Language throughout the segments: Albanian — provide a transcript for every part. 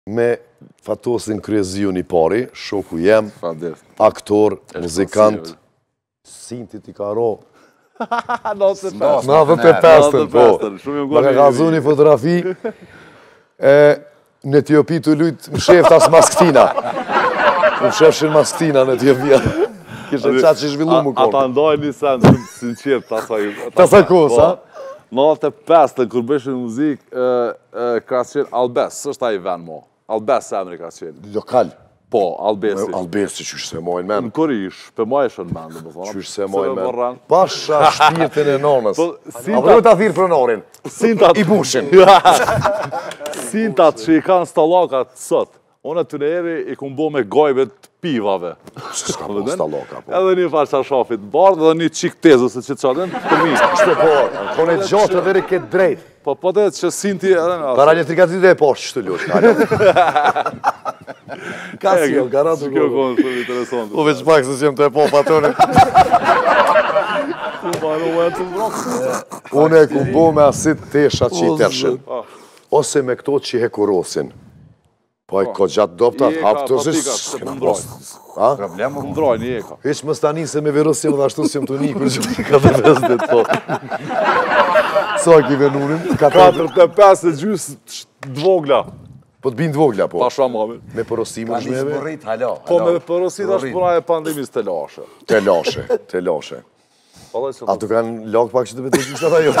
me Fatosin Kryeziu një pari, shoku jem, aktor, muzikant, Sintit i ka ro. 95-ën, po. Më ka kazu një fotografi, në Etiopi të lujtë më shef tas masktina. Më shefshin masktina në Etiopia. Kishtë qatë që zhvillu më kohë. Ata ndojnë një sen, sinqert, tasaj kohës, a? 95-ën, kur bëshin muzikë, ka qenë Albes, sështë a i ven mo. Albes se emri ka qenë. Lokal. Po, Albesi. Albesi, qysh se mojnë men. Në Korish, për ma e shënë men, dhe më thonë. Qysh se mojnë men. Pasha shpirtin e nonës. A vërë të thirë për norin. I bushin. Sintat që i kanë stalakat sot, unë të në eri i kumë bo me gojve të pivave. Se s'ka bo stalaka, po. Edhe një farë qashafit bardë dhe një qik tezë, se që të qatën, të mi. Qështë po, kone gjatë dhe veri këtë drejt. Po të që sinti edhe në asë. Para elektrikatit dhe e poshtë që të ljosh. Ka si jo, gara të kjo kohën shumë interesantë. Po veç pak se si jem të e po patone. Une e ku bo me asit tesha që i tërshin. Ose me këto që i hekurosin. Po e ko gjatë doptat, hapë të zis. Problem më ndrojnë i eka. Heq më stani se me verosim dhe ashtu si jem të një për që ka të vesdet po. Sa ki venurin? 45 e gjysë dvogla. Po të binë dvogla, po. Pasha mami. Me përosimë në shmeve? Zburit, halo. Po me përosit është puna e pandemis të lashe. Të lashe. A të kanë lakë pak që të vetë gjysë ata jo?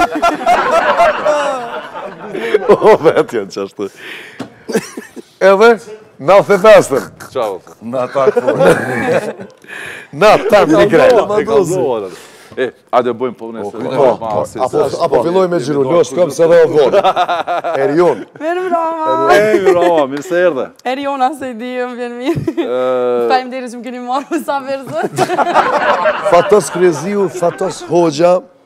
O, vetë janë qashtë. Edhe, 95-ën. Qavo. Na takë. Na tamë një grejnë. E ka zohë. Ajde bëjmë po nëse. Apo filloj me gjiru, lësh këmë se dhe o vonë. Erion. Mirë mbroma. Mirë mbroma, mirë se erdhe. Eriona se i di, më vjen mirë. Fajmë deri që më keni marrë sa verzë. Fatos Kryeziu, Fatos Hoxha,